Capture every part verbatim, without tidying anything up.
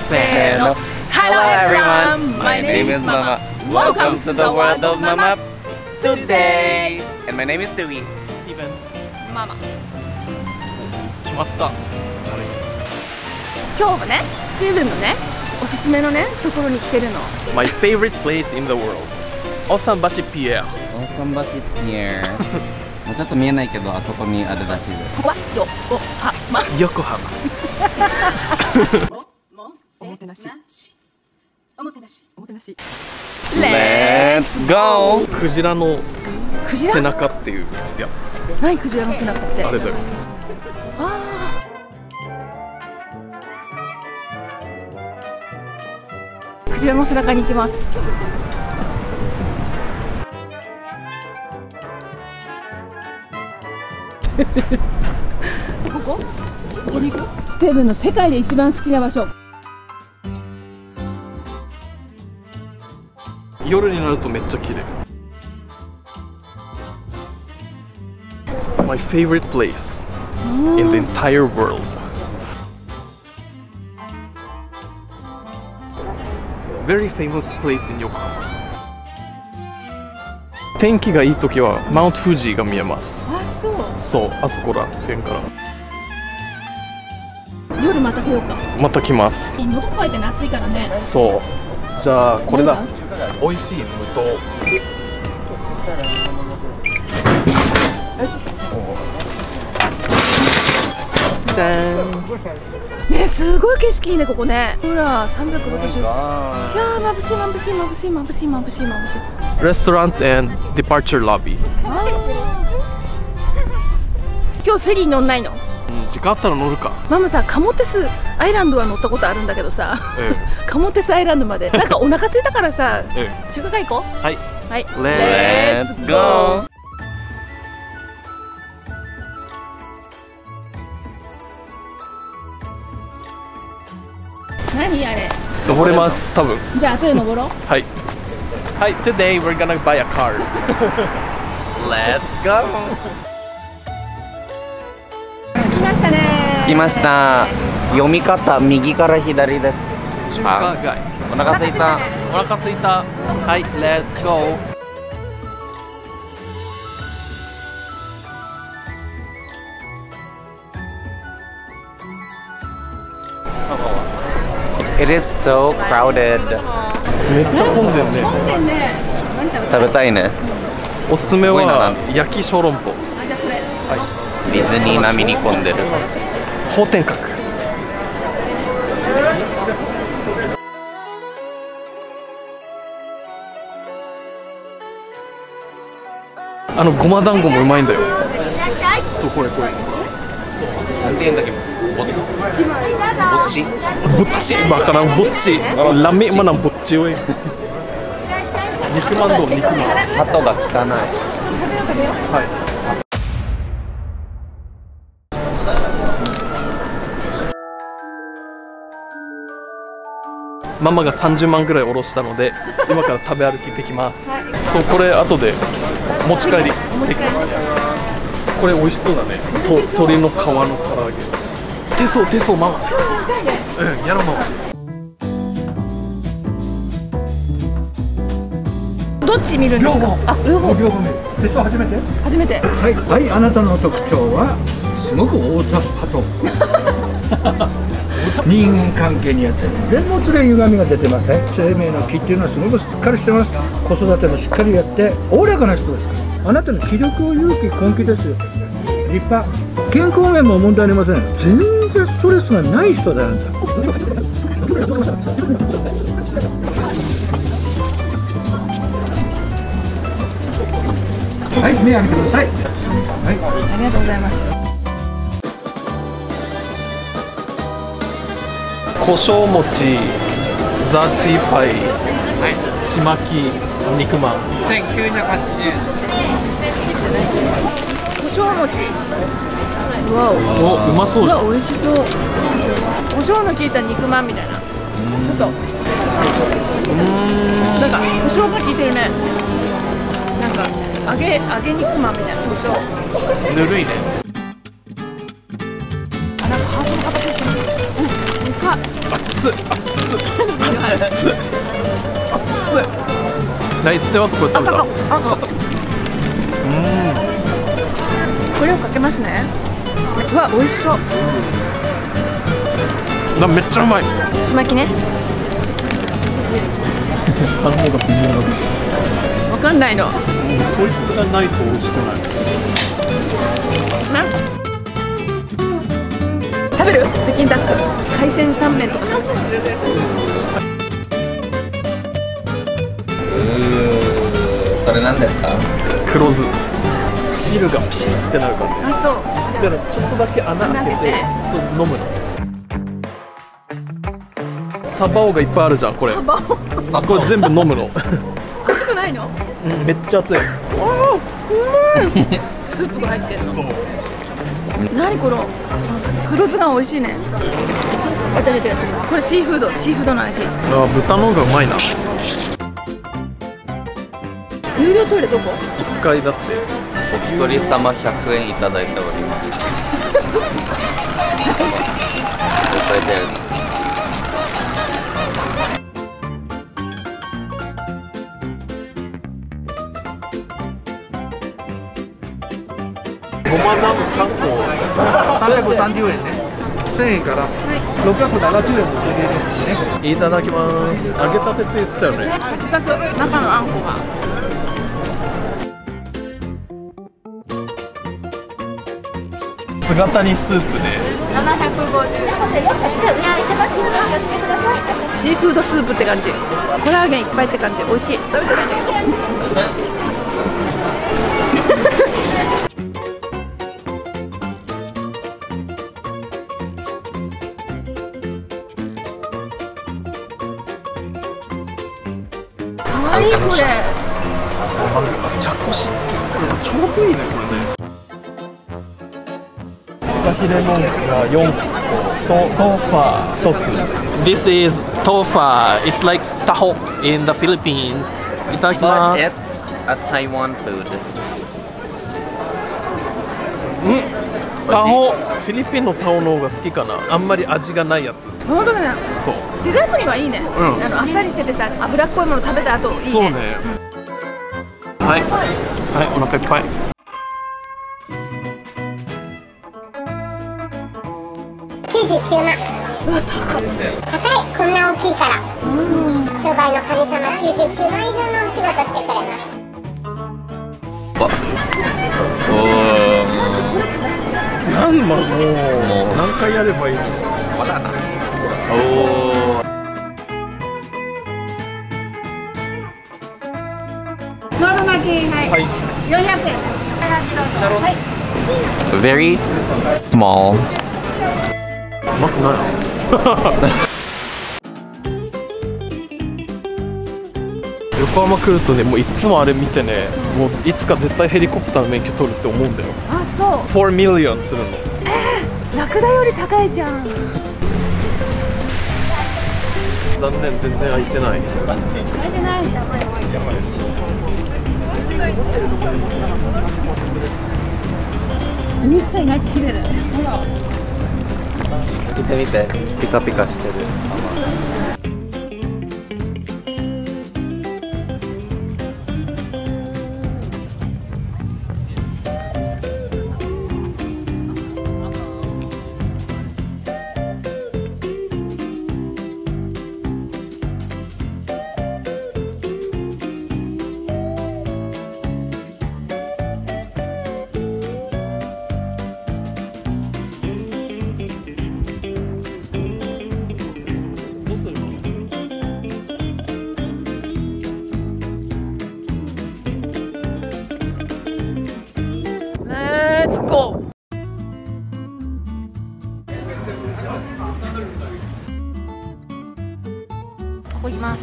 せーの。Hello everyone, my name is Mama. Welcome to the world of Mama today. And my name is Stewie. Steven. Mama. 決まった。じゃあね。 今日もね、スティーブンのね、おすすめのね、ところに来てるの。 My favorite place in the world. オサン橋ピエール。 オサン橋ピエール。ちょっと見えないけど、あそこにあるらしいです。 ここは横浜。 横浜。 おもてなし。おもてなし。おもてなし。 Let's go。 クジラのクジラ背中っていうやつ。 何クジラの背中って？ あれだよ。 ああ。クジラの背中に行きます。ここ？そこに行く？ステーブンの世界で一番好きな場所。 夜になるとめっちゃ綺麗。My favorite place in the entire world. Very famous place in 横浜。天気がいい時はマウント富士が見えます。 あ、そう。 そう、あそこら辺から。 夜また来ようか。 また来ます。 喉乾いて暑いからね。 そう。じゃあこれだ。美味しい無糖。じゃーん。 ね、すごい景色いいねここね。ほら、三百六十。いやー、眩しい眩しい眩しい眩しい眩しい眩しい。 Restaurant and departure lobby。 今日フェリー乗んないの？ うん、時間あったら乗るか。 ママさ、カモテスアイランドは乗ったことあるんだけどさ、 ええ、 カモテスアイランドまでなんかお腹空いたからさ、 ええ、中華街行こう。 はい。 はい。 Let's go。 何あれ？ 登れます、多分。 じゃあ後で登ろう。 はい。はい、today we're gonna buy a car。 Let's go。 着きましたね。 着きました。読み方右から左です。 中華街。 お腹空いた。 お腹空いた。はい、Let's go。 It is so crowded。 めっちゃ混んでるね。 混んでんね。何食べたい？ 食べたいね。 おすすめは焼き小籠包。 あ、じゃあそれ。 ディズニー並みに混んでる。 法天閣。あのごま団子もうまいんだよ。そう、これこれ。 なんて言うんだっけ？ぼっち？ ぼっち、バカなぼっち。ラメマナぼっちおい。肉まんどう、肉まん。 鳩が効かない。 はい。ママがさんじゅうまんぐらい下ろしたので今から食べ歩きできます、はい、そう、これ後で持ち帰り。これ美味しそうだね。と鶏の皮の唐揚げ。手相手相ママ。うん、やろうママ。 どっち見るんですか？あ、両方。 両方見る。手相初めて？ 初めて。 はい、はい、あなたの特徴はすごく大雑把と人間関係にやってる。全物で歪みが出てません。生命の気っていうのはすごくしっかりしてます。子育てもしっかりやっておおらかな人ですから。あなたの気力を勇気根気ですよ。立派。健康面も問題ありません。全然ストレスがない人だよ。はい、目開けてください。はい、 ありがとうございます。 胡椒餅、ザーチーパイ、ちまき、肉まん。 せんきゅうひゃくはちじゅうえん。 胡椒餅。うわお。 お、うまそうじゃん。 うわ、美味しそう。胡椒の効いた肉まんみたいな。ちょっと。なんか胡椒が効いてるね。なんか揚げ揚げ肉まんみたいな胡椒。 ぬるいね。 あ、なんかハートの形してる。うん、でかい。 熱っ熱っ。 熱いナイスではこれ食べた。 これをかけますね。うわ、美味しそう。 なめっちゃうまい。 ちまきね。 反応が微妙な。 わかんないの。 そいつがないと美味しくない。 な。食べる？北京ダック。海鮮タンメンとか。 うー、それなんですか？ 黒酢。汁がピシッってなるからね。 あ、そう。 だからちょっとだけ穴開けて、そう飲むの。サバオがいっぱいあるじゃんこれ。 サバオ。 これ全部飲むの。 熱くないの？ うん、めっちゃ熱い。 ああ、うまい。スープが入ってるの。何この黒酢が美味しいね。あ、違う違う。これシーフード、シーフードの味。 あ、豚の方がうまいな。 有料トイレどこ？ 一回だって。 お一人様ひゃくえんいただいております。それでごまナムさんこさんびゃくさんじゅうえんです。せんえんからろっぴゃくななじゅうえんもついてですね。 いただきます。揚げたてって言ってたよね。 サクサク、中のあんこが。 姿煮スープでななひゃくごじゅうえん。シーフードスープって感じ。コラーゲンいっぱいって感じ。美味しい。食べてないんだけど。可愛いこれ。 茶こし付き。ちょうどいいねこれね。フカヒレのがよんことトーファーひとつ。This is tofa. It's like taho in the Philippines. いただきま But す。 it's a Taiwan food. うん。タホ、フィリピンのタホの方が好きかな。あんまり味がないやつ。 本当だね。 そう。 デザートにはいいね。 んあのあっさりしててさ、脂っこいもの食べた後いいね。 そうね。はい。はい、お腹いっぱい。 きゅうじゅうきゅうまん。うわ、高い。高い、こんな大きいから。商売の神様きゅうじゅうきゅうまん以上のお仕事してくれます。 おー。 なんまもう何回やればいいの。 おー。 ノルマ系はい。 はい。 よんひゃくえん。はい。 Very small. うまくない。横浜来るとね、もういつもあれ見てね、もういつか絶対ヘリコプターの免許取るって思うんだよ。 あ、そう。 フォーミリオンするの。 ラクダより高いじゃん。 残念、全然空いてないです。 空いてない。海さ意外と綺麗だよね。 見て見て、ピカピカしてる。 ここ行きます。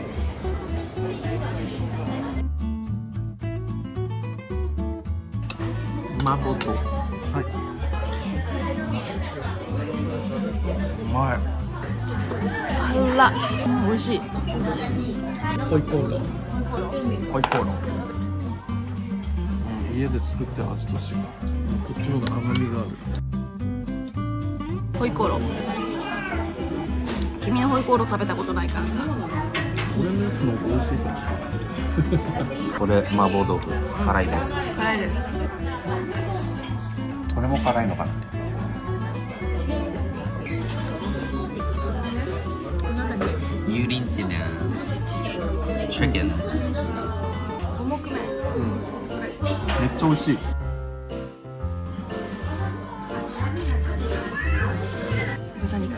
麻婆豆腐。はい。うまい。 あら、美味しい。 ホイコーロー。ホイコーロー。うん、家で作ってる味と違う。こっちの方が甘みがある。 ホイコーロー。 君のホイコーロー食べたことないからさ。 俺のやつの方が美味しいかもしれない。 これ麻婆豆腐辛いです。 辛いです。 これも辛いのかな。油淋鶏ね。チキン。 五目麺。 めっちゃ美味しい。 豚肉。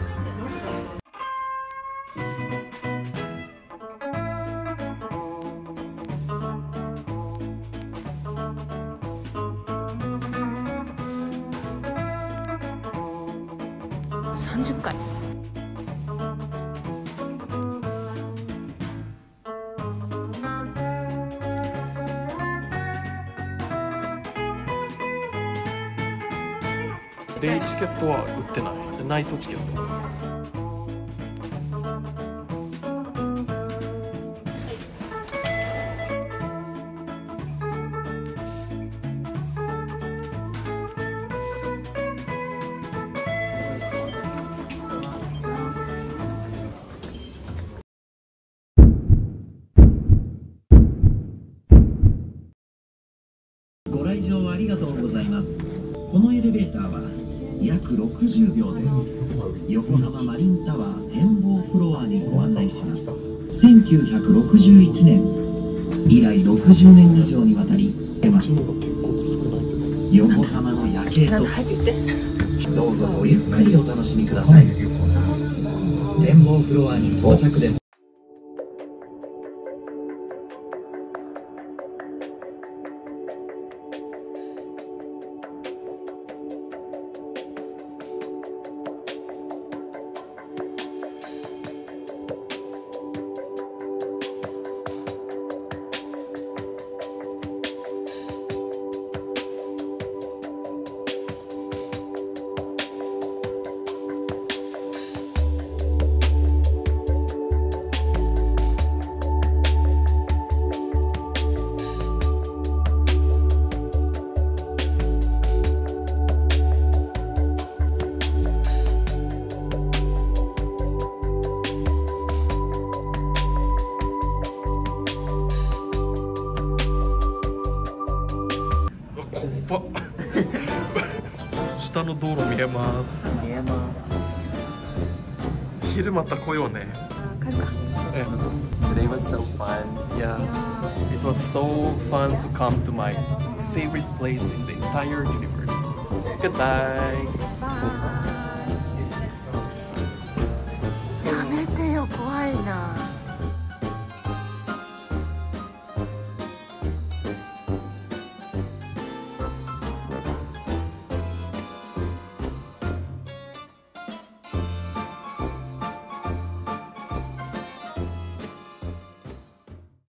三十回。 デイチケットは売ってない。ナイトチケット。 ご来場ありがとうございます。このエレベーターは約ろくじゅうびょうで横浜マリンタワー展望フロアにご案内します。せんきゅうひゃくろくじゅういちねん以来ろくじゅうねん以上にわたり出ます。横浜の夜景とどうぞごゆっくりお楽しみください。展望フロアに到着です。 下の道路見えます。 見えます。 昼また来ようね。 帰るか。 え Today was so fun. Yeah, it was so fun to come to my favorite place in the entire universe. Goodbye.